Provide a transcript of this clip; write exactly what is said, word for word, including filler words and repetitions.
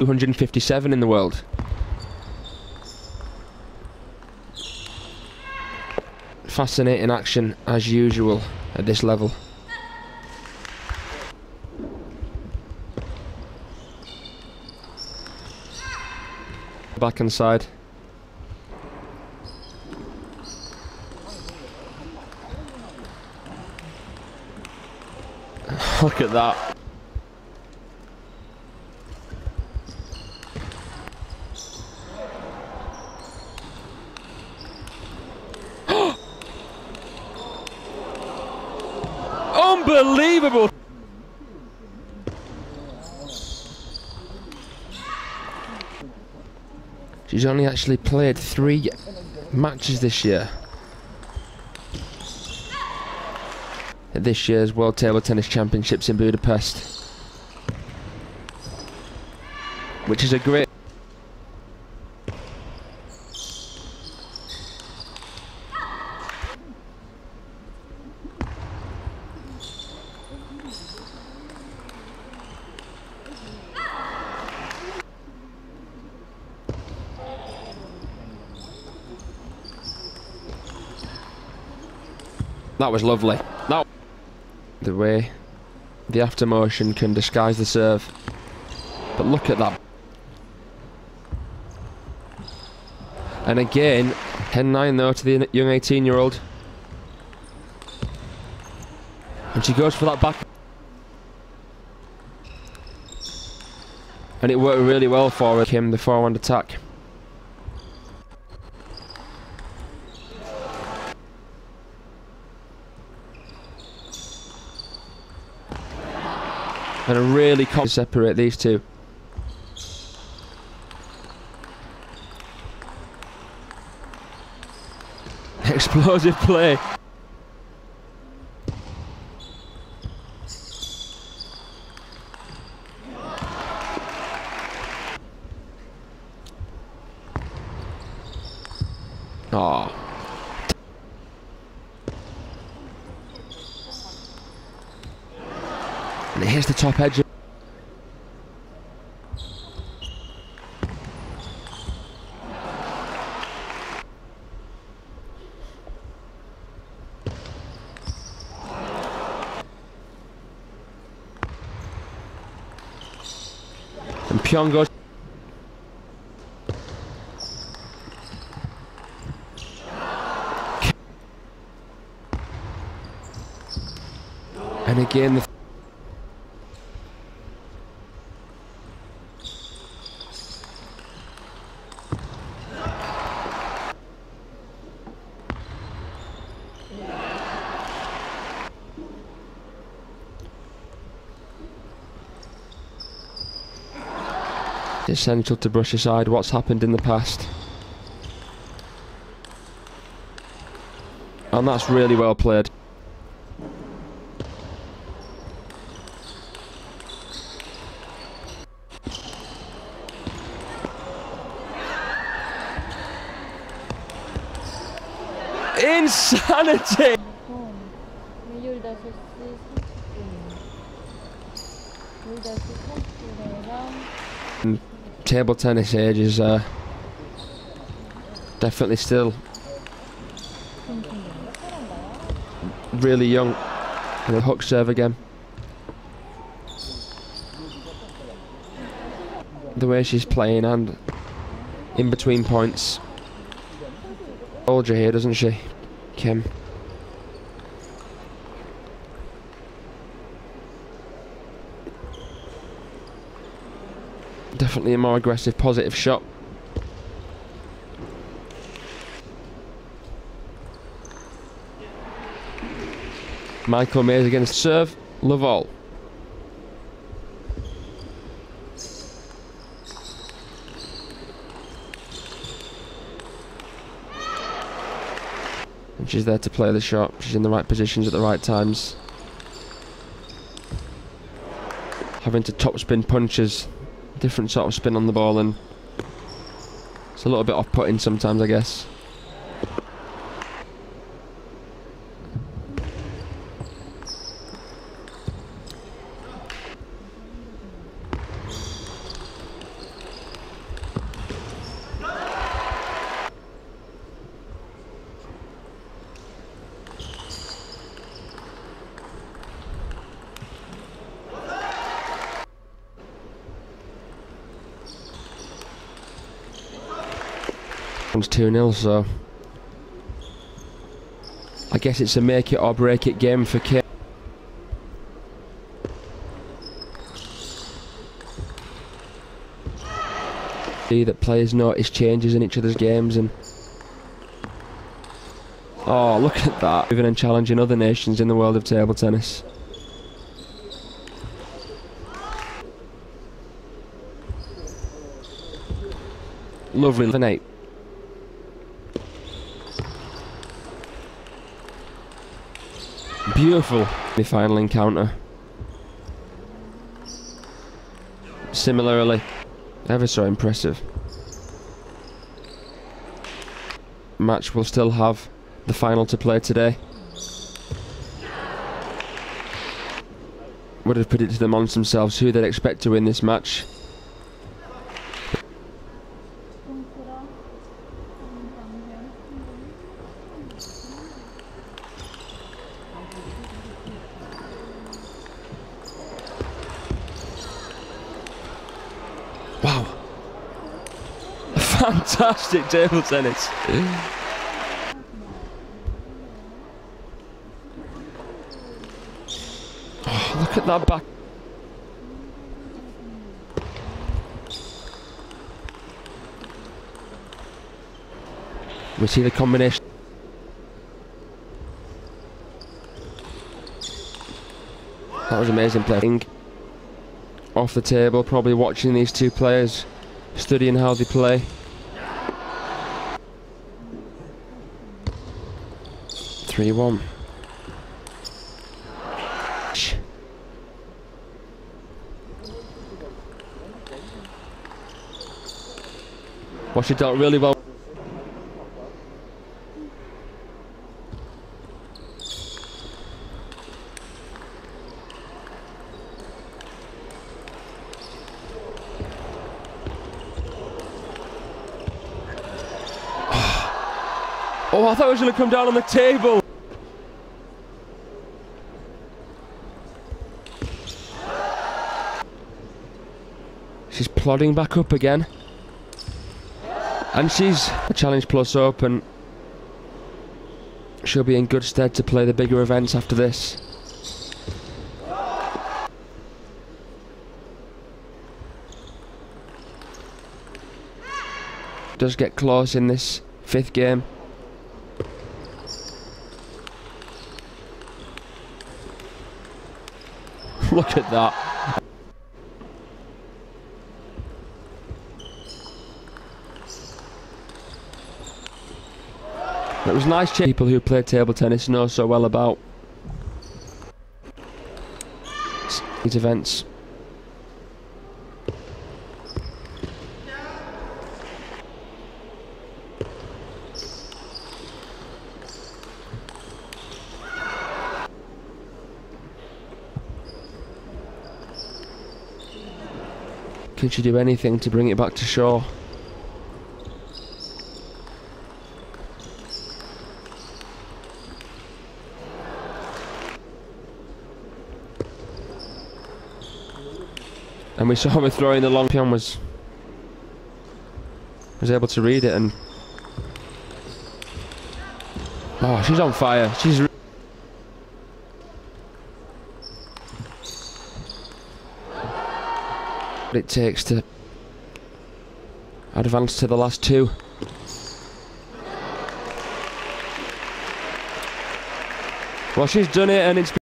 two hundred fifty-seven in the world. Fascinating action as usual at this level. Backhand side. Look at that. Unbelievable. She's only actually played three matches this year. At this year's World Table Tennis Championships in Budapest. Which is a great... That was lovely. That the way the after motion can disguise the serve. But look at that. And again, ten nine though to the young eighteen year old. And she goes for that back. And it worked really well for her. Kim, the forehand attack. And a really to separate these two. Explosive play. Oh. And here's the top edge. And Pion goes. And again the essential to brush aside what's happened in the past. And that's really well played. Insanity! Table tennis age is uh, definitely still really young. And a hook serve again. The way she's playing and in between points. Soldier here, doesn't she, Kim? Definitely a more aggressive, positive shot. Michael Mays against serve, Laval. And she's there to play the shot. She's in the right positions at the right times. Having to topspin punches. Different sort of spin on the ball, and it's a little bit off-putting sometimes, I guess. One's two nil, so I guess it's a make it or break it game for Kane. See that players notice changes in each other's games, and oh, look at that, even and challenging other nations in the world of table tennis. Lovely eight. Beautiful the final encounter. Similarly, ever so impressive. Match will still have the final to play today. Would have predicted amongst themselves who they'd expect to win this match. Wow. Fantastic table tennis. Oh, look at that back. We see the combination. That was amazing playing. Off the table, probably watching these two players, studying how they play. three one. Well, she dealt really well. Oh, I thought it was going to come down on the table. She's plodding back up again. And she's a Challenge Plus Open. She'll be in good stead to play the bigger events after this. Does get close in this fifth game. Look at that. It was nice. People who play table tennis know so well about these events. Can she do anything to bring it back to shore? And we saw her throwing the long pion, was was able to read it, and oh, she's on fire. She's what it takes to advance to the last two. Well, she's done it, and it's